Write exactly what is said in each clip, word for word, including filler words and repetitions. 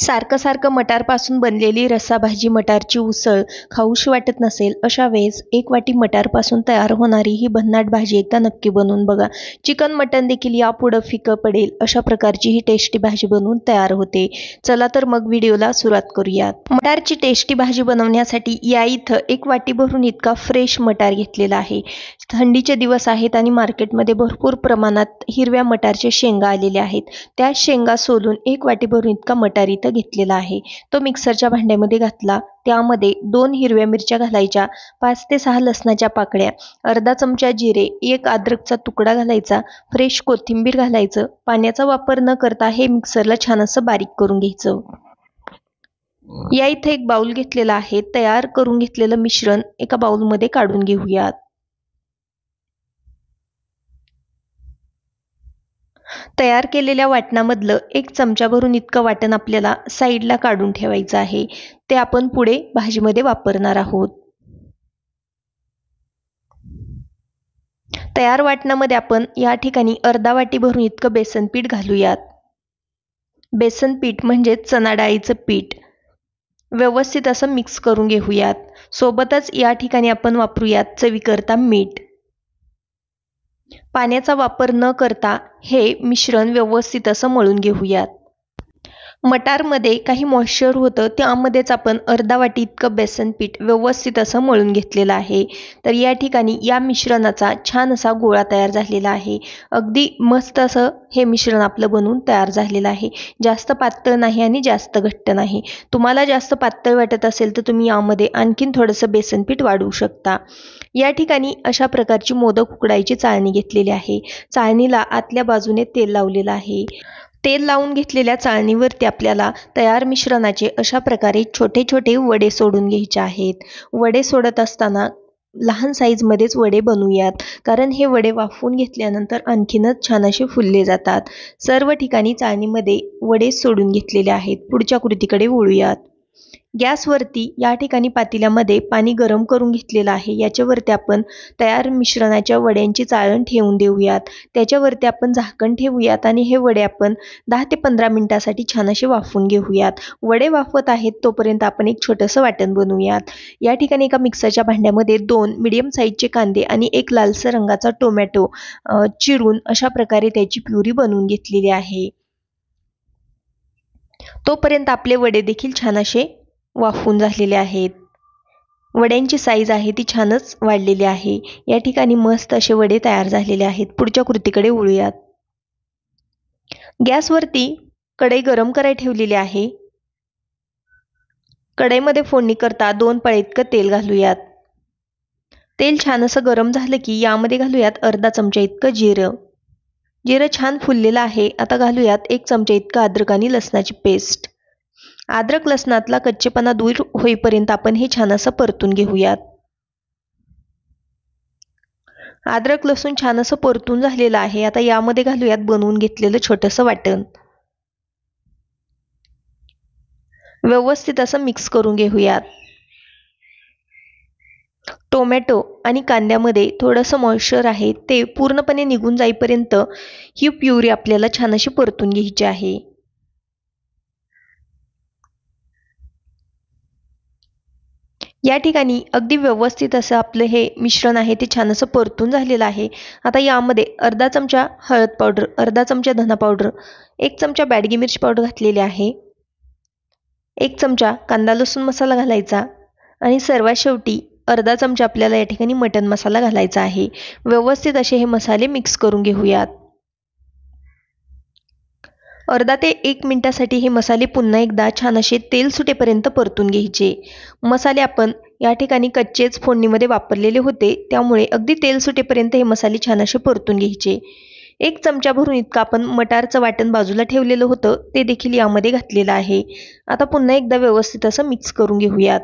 सारखं सारखं मटारपासून बनलेली रस्साभाजी मटारची उसळ खाऊशी वाटत नसेल अशा वेळेस एक वाटी मटारपासून तयार होणारी ही भन्नाट भाजी एकदा नक्की बनवून बघा. चिकन मटण देखील यापुढं फिकं पडेल अशा प्रकारची ही टेस्टी भाजी बनवून तयार होते. चला तर मग व्हिडिओला सुरुवात करूयात. मटारची टेस्टी भाजी बनवण्यासाठी या इथं एक वाटी भरून इतका फ्रेश मटार घेतलेला आहे. थंडीचे दिवस आहेत आणि मार्केटमध्ये भरपूर प्रमाणात हिरव्या मटारच्या शेंगा आलेल्या आहेत. त्या शेंगा सोलून एक वाटी भरून इतका मटार इथं घेतलेला आहे. तो मिक्सरच्या भांड्यामध्ये घातला. त्यामध्ये दोन हिरव्या मिरच्या घालायच्या, पाच ते सहा लसणाच्या पाकळ्या, अर्धा चमचा जिरे, एक अद्रकचा तुकडा घालायचा, फ्रेश कोथिंबीर घालायचं. पाण्याचा वापर न करता हे मिक्सरला छान असं बारीक करून घ्यायचं. या इथे एक बाउल घेतलेला आहे. तयार करून घेतलेलं मिश्रण एका बाउलमध्ये काढून घेऊयात. तयार केलेल्या वाटणामधलं एक चमचा भरून इतकं वाटण आपल्याला साईडला काढून ठेवायचं आहे. ते आपण पुढे भाजीमध्ये वापरणार आहोत. तयार वाटणामध्ये आपण या ठिकाणी अर्धा वाटी भरून इतकं बेसन पीठ घालूयात. बेसन पीठ म्हणजे चणा डाळीचं पीठ व्यवस्थित असं मिक्स करून घेऊयात. सोबतच या ठिकाणी आपण वापरूयात चवीकरता मीठ. पाण्याचा वापर न करता हे मिश्रण व्यवस्थित असं मळून घेऊयात. मटारमध्ये काही मॉइश्चर होतं, त्यामध्येच आपण अर्धा वाटी इतकं बेसन पीठ व्यवस्थित असं मळून घेतलेलं आहे. तर या ठिकाणी या मिश्रणाचा छान असा गोळा तयार झालेला आहे. अगदी मस्त असं हे मिश्रण आपलं बनवून तयार झालेलं आहे. जास्त पातळ नाही आणि जास्त घट्ट नाही. तुम्हाला जास्त पातळ वाटत असेल तर तुम्ही यामध्ये आणखीन थोडंसं बेसन पीठ वाढवू शकता. या ठिकाणी अशा प्रकारची मोदक उकडायची चाळणी घेतलेली आहे. चाळणीला आतल्या बाजूने तेल लावलेलं आहे. तेल लावून घेतलेल्या चाळणीवरती आपल्याला तयार मिश्रणाचे अशा प्रकारे छोटे छोटे वडे सोडून घ्यायचे आहेत. वडे सोडत असताना लहान साईजमध्येच वडे बनवूयात, कारण हे वडे वाफवून घेतल्यानंतर आणखीनच छान असे फुलले जातात. सर्व ठिकाणी चाळणीमध्ये वडे सोडून घेतलेले आहेत. पुढच्या कृतीकडे वळूयात. गॅसवरती या ठिकाणी पातेल्यामध्ये पाणी गरम करून घेतलेलं आहे. याच्यावरती आपण तयार मिश्रणाच्या वड्यांची चाळण ठेवून देऊयात. त्याच्यावरती आपण झाकण ठेवूयात आणि हे वडे आपण दहा ते पंधरा मिनिटासाठी छान असे वाफवून घेऊयात. वडे वाफवत आहेत तोपर्यंत आपण एक छोटंसं वाटण बनवूयात. या ठिकाणी एका मिक्सरच्या भांड्यामध्ये दोन मिडियम साईजचे कांदे आणि एक लालसर रंगाचा टोमॅटो चिरून अशा प्रकारे त्याची प्युरी बनवून घेतलेली आहे. तोपर्यंत आपले वडे देखील छान असे वाफवून झालेले आहेत. वड्यांची साईज आहे ती छानच वाढलेली आहे. या ठिकाणी मस्त असे वडे तयार झालेले आहेत. पुढच्या कृतीकडे वळूयात. गॅसवरती कढई गरम करायला ठेवलेली आहे. कढईमध्ये फोडणी करता दोन पळे इतकं तेल घालूयात. तेल छान असं गरम झालं की यामध्ये घालूयात अर्धा चमचा इतकं जिरं. जिरं छान फुललेलं आहे. आता घालूयात एक चमचा इतकं अद्रक आणि लसणाची पेस्ट. अद्रक लसणातला कच्चेपणा दूर होईपर्यंत आपण हे छान असं परतून घेऊयात. अद्रक लसूण छान असं परतून झालेलं आहे. आता यामध्ये घालूयात बनवून घेतलेलं छोटंसं वाटण. व्यवस्थित असं मिक्स करून घेऊयात. टोमॅटो आणि कांद्यामध्ये थोडंसं मॉइश्चर आहे ते पूर्णपणे निघून जाईपर्यंत ही प्युरी आपल्याला छान अशी परतून घ्यायची आहे. या ठिकाणी अगदी व्यवस्थित असं आपलं हे मिश्रण आहे ते छान असं परतून झालेलं आहे. आता यामध्ये अर्धा चमचा हळद पावडर, अर्धा चमचा धना पावडर, एक चमचा बॅडगी मिरची पावडर घातलेली आहे. एक चमचा कांदा लसूण मसाला घालायचा आणि सर्वात शेवटी अर्धा चमचा आपल्याला या ठिकाणी मटण मसाला घालायचा आहे. व्यवस्थित असे हे मसाले मिक्स करून घेऊयात. अर्धा ते एक मिनिटासाठी हे मसाले पुन्हा एकदा छान असे तेल सुटेपर्यंत परतून घ्यायचे. मसाले आपण या ठिकाणी कच्चेच फोडणीमध्ये वापरलेले होते, त्यामुळे अगदी तेल सुटेपर्यंत हे मसाले छान असे परतून घ्यायचे. एक चमचा भरून इतकं आपण मटारचं वाटण बाजूला ठेवलेलं होतं ते देखील यामध्ये घातलेलं आहे. आता पुन्हा एकदा व्यवस्थित असं मिक्स करून घेऊयात.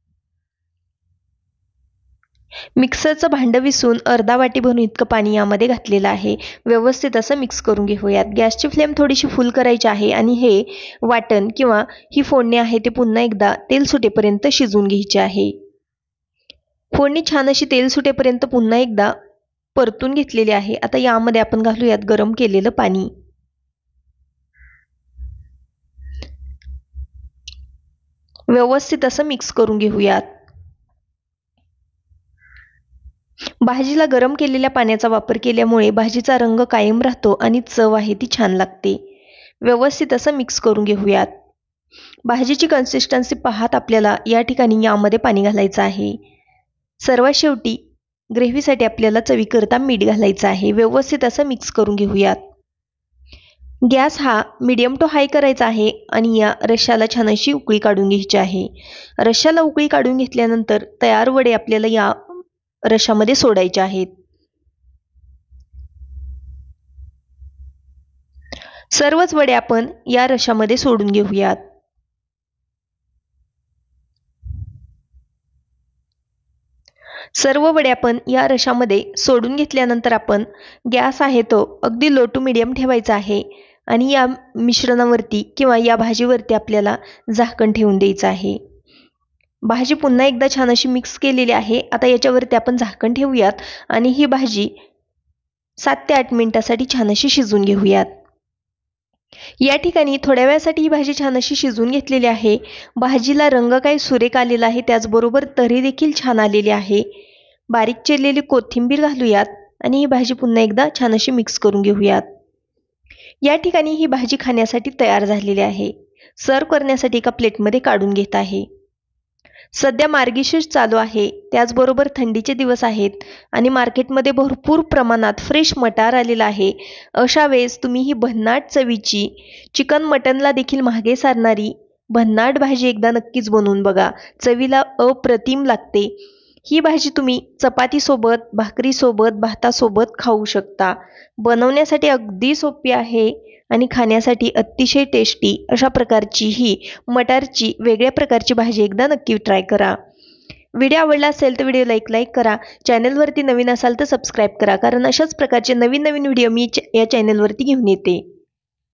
मिक्सरचं भांडं विसून अर्धा वाटी भरून इतकं पाणी यामध्ये घातलेलं आहे. व्यवस्थित असं मिक्स करून घेऊयात. गॅसची फ्लेम थोडीशी फुल करायची आहे आणि हे वाटण किंवा ही फोडणी आहे ते पुन्हा एकदा तेल सुटेपर्यंत शिजवून घ्यायची आहे. फोडणी छान अशी तेल सुटेपर्यंत पुन्हा एकदा परतून घेतलेली आहे. आता यामध्ये आपण घालूयात गरम केलेलं पाणी. व्यवस्थित असं मिक्स करून घेऊयात. भाजीला गरम केलेल्या पाण्याचा वापर केल्यामुळे भाजीचा रंग कायम राहतो आणि चव आहे ती छान लागते. व्यवस्थित असं मिक्स करून घेऊयात. भाजीची कन्सिस्टन्सी पाहत आपल्याला या ठिकाणी यामध्ये पाणी घालायचं आहे. सर्वात शेवटी ग्रेव्हीसाठी आपल्याला चवीकरता मीठ घालायचं आहे. व्यवस्थित असं मिक्स करून घेऊयात. गॅस हा मीडियम टू हाय करायचा आहे आणि या रश्श्याला छान अशी उकळी काढून घ्यायची आहे. रश्श्याला उकळी काढून घेतल्यानंतर तयार वडे आपल्याला या रश्श्यामध्ये सोडायचे आहेत. सर्वच वडे आपण या रश्श्यामध्ये सोडून घेऊयात. सर्व वडे आपण या रश्श्यामध्ये सोडून घेतल्यानंतर आपण गॅस आहे तो अगदी लो टू मीडियम ठेवायचा आहे आणि या मिश्रणावरती किंवा या भाजीवरती आपल्याला झाकण ठेवून द्यायचं आहे. भाजी पुन्हा एकदा छान अशी मिक्स केलेली आहे. आता याच्यावरती आपण झाकण ठेवूयात आणि ही भाजी सात ते आठ मिनिटासाठी छान अशी शिजवून घेऊयात. या ठिकाणी थोड्या वेळासाठी ही भाजी छान अशी शिजवून घेतलेली आहे. भाजीला रंग काही सुरेख आलेला आहे, त्याचबरोबर तरी देखील छान आलेली आहे. बारीक चिरलेली कोथिंबीर घालूयात आणि ही भाजी पुन्हा एकदा छान अशी मिक्स करून घेऊयात. या ठिकाणी ही भाजी खाण्यासाठी तयार झालेली आहे. सर्व करण्यासाठी एका प्लेटमध्ये काढून घेत आहे. सध्या मार्गशीर्ष चालू आहे, त्याचबरोबर थंडीचे दिवस आहेत आणि मार्केटमध्ये भरपूर प्रमाणात फ्रेश मटार आलेला आहे. अशा वेळेस तुम्ही ही भन्नाट चवीची चिकन मटनला देखील महागे सारणारी भन्नाट भाजी एकदा नक्कीच बनवून बघा. चवीला अप्रतिम लागते. ही भाजी तुम्ही चपातीसोबत, भाकरीसोबत, भातासोबत खाऊ शकता. बनवण्यासाठी अगदी सोपी आहे आणि खाण्यासाठी अतिशय टेस्टी अशा प्रकारची ही मटारची वेगळ्या प्रकारची भाजी एकदा नक्की ट्राय करा. व्हिडिओ आवडला असेल तर व्हिडिओ लाईक लाईक करा. चॅनलवरती नवीन असाल तर सबस्क्राईब करा, कारण अशाच प्रकारचे नवीन नवीन व्हिडिओ मी या चॅनलवरती घेऊन येते.